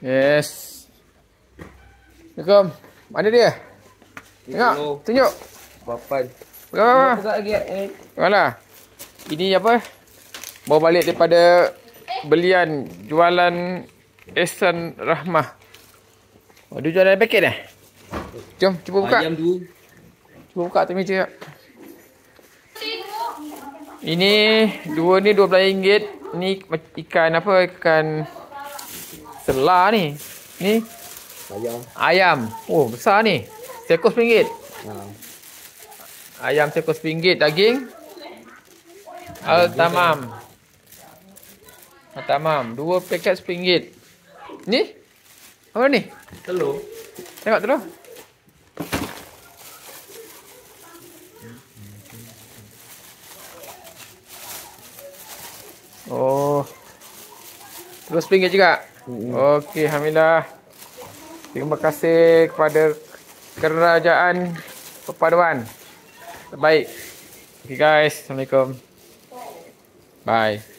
Yes. Assalamualaikum. Mana dia? Tengok, tunjuk. Bapan. Berapa? Buka lagi Mana? Ini apa? Bawa balik daripada belian jualan Ehsan Rahmah. Oh, dia jualan paket dah. Jom, cuba buka. Ayam tu. Cuba buka atas meja. Ini dua ni RM12. Ni ikan apa? Ikan selah ni. Ni ayam. Oh, besar ni. Seekor RM1. Ayam seekor RM1. Daging Al-Tamam. Al-Tamam. 2 paket RM1. Ni? Apa ni? Telur. Tengok telur. Oh. Telur RM1 juga? Okey, alhamdulillah. Terima kasih kepada Kerajaan Perpaduan. Baik. Okay guys, Assalamualaikum. Bye.